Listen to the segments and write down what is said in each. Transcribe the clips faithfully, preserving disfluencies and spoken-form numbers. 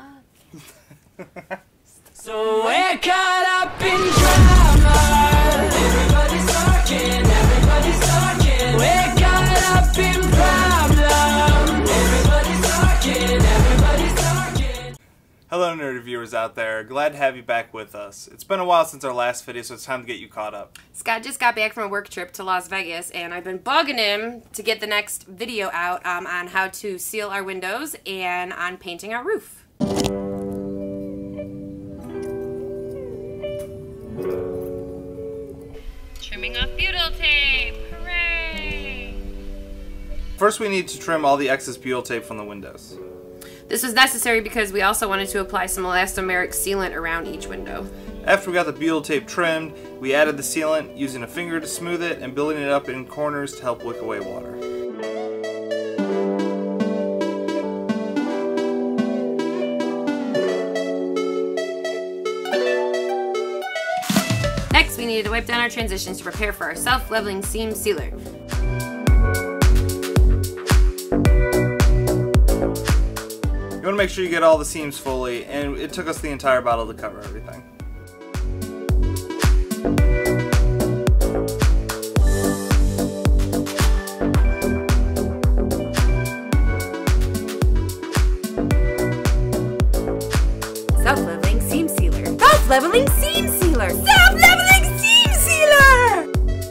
fuck? So we're caught up in drama. Everybody's talking, everybody's talking. We're caught up in problem. Everybody's talking, everybody's talking. Hello nerdy viewers out there, glad to have you back with us. It's been a while since our last video, so it's time to get you caught up. Scott just got back from a work trip to Las Vegas, and I've been bugging him to get the next video out um, on how to seal our windows and on painting our roof. Trimming off butyl tape, hooray! First we need to trim all the excess butyl tape from the windows. This was necessary because we also wanted to apply some elastomeric sealant around each window. After we got the butyl tape trimmed, we added the sealant using a finger to smooth it and building it up in corners to help wick away water. Next, we needed to wipe down our transitions to prepare for our self-leveling seam sealer. You want to make sure you get all the seams fully, and it took us the entire bottle to cover everything. Self-leveling seam sealer. Self-leveling seam sealer. Self-leveling seam sealer!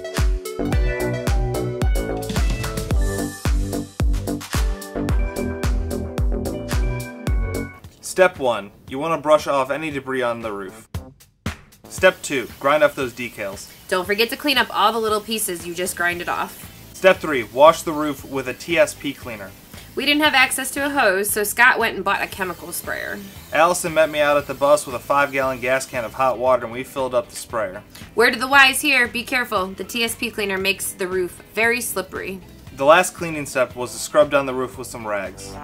Step one. You want to brush off any debris on the roof. Step two. Grind off those decals. Don't forget to clean up all the little pieces you just grinded off. Step three. Wash the roof with a T S P cleaner. We didn't have access to a hose, so Scott went and bought a chemical sprayer. Allison met me out at the bus with a five gallon gas can of hot water, and we filled up the sprayer. Word to the wise here, be careful. The T S P cleaner makes the roof very slippery. The last cleaning step was to scrub down the roof with some rags.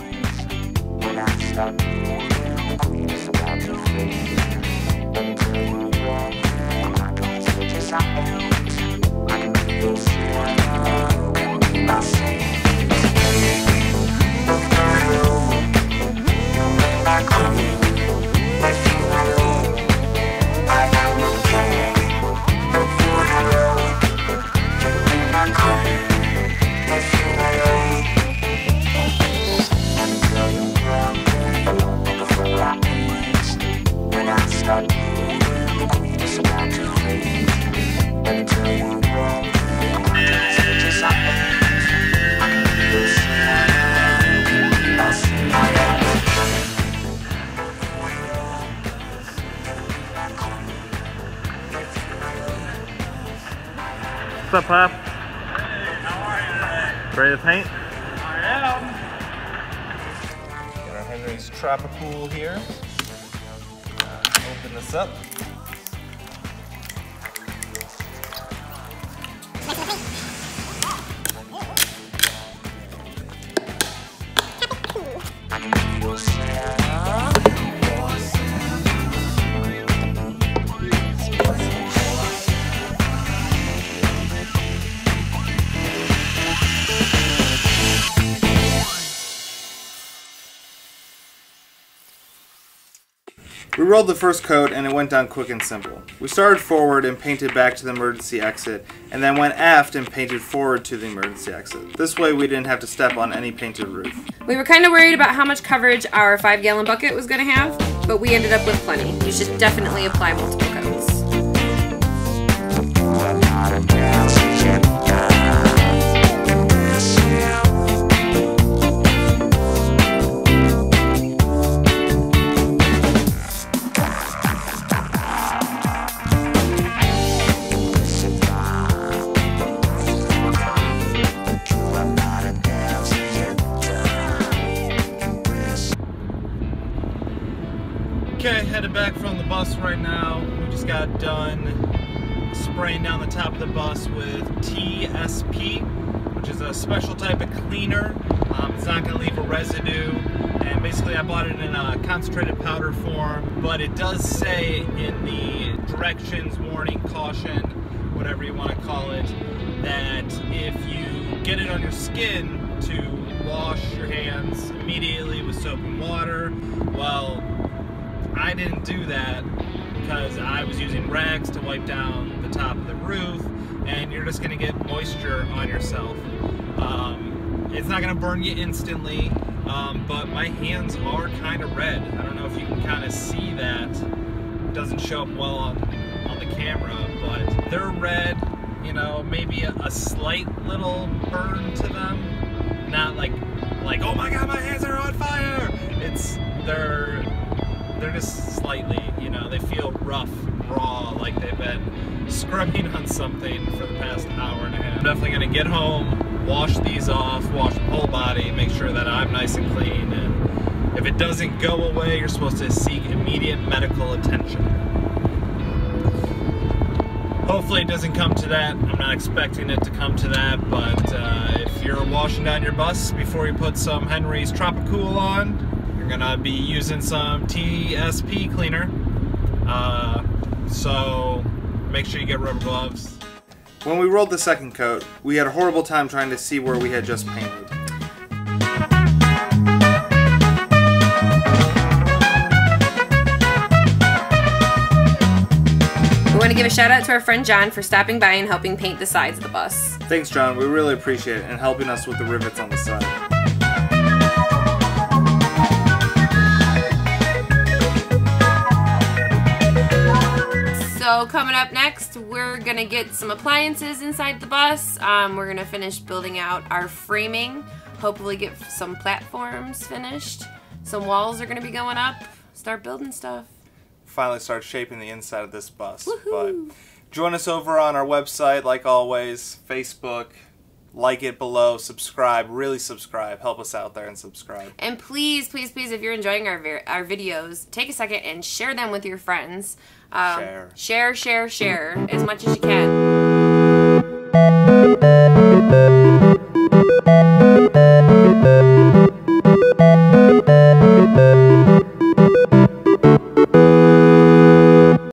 What's up, Pop? Hey, how are you today? Ready to paint? I am. Got our Henry's Tropi-cool here. Uh, open this up. We rolled the first coat and it went down quick and simple. We started forward and painted back to the emergency exit, and then went aft and painted forward to the emergency exit. This way we didn't have to step on any painted roof. We were kind of worried about how much coverage our five gallon bucket was going to have, but we ended up with plenty. You should definitely apply multiple coats. Okay, headed back from the bus right now. We just got done spraying down the top of the bus with T S P, which is a special type of cleaner. Um, it's not going to leave a residue, and basically I bought it in a concentrated powder form, but it does say in the directions, warning, caution, whatever you want to call it, that if you get it on your skin, to wash your hands immediately with soap and water. Well, I didn't do that because I was using rags to wipe down the top of the roof, and you're just going to get moisture on yourself. Um, it's not going to burn you instantly, um, but my hands are kind of red. I don't know if you can kind of see that. It doesn't show up well on, on the camera, but they're red. You know, maybe a, a slight little burn to them. Not like, like, oh my god, my hands are on fire! It's, they're, they're just slightly, you know, they feel rough, raw, like they've been scrubbing on something for the past hour and a half. I'm definitely gonna get home, wash these off, wash the whole body, make sure that I'm nice and clean, and if it doesn't go away, you're supposed to seek immediate medical attention. Hopefully it doesn't come to that. I'm not expecting it to come to that, but uh, if you're washing down your bus before you put some Henry's Tropi-cool on, you're gonna be using some T S P cleaner. Uh, so make sure you get rubber gloves. When we rolled the second coat, we had a horrible time trying to see where we had just painted. We want to give a shout out to our friend John for stopping by and helping paint the sides of the bus. Thanks, John. We really appreciate it, and helping us with the rivets on the side. So coming up next, we're going to get some appliances inside the bus. Um, we're going to finish building out our framing. Hopefully get some platforms finished. Some walls are going to be going up. Start building stuff. Finally start shaping the inside of this bus. Woohoo. But join us over on our website, like always, Facebook. Like it below, subscribe, really subscribe. Help us out there and subscribe. And please, please, please, if you're enjoying our vi our videos, take a second and share them with your friends. Um, Share. Share, share, share as much as you can.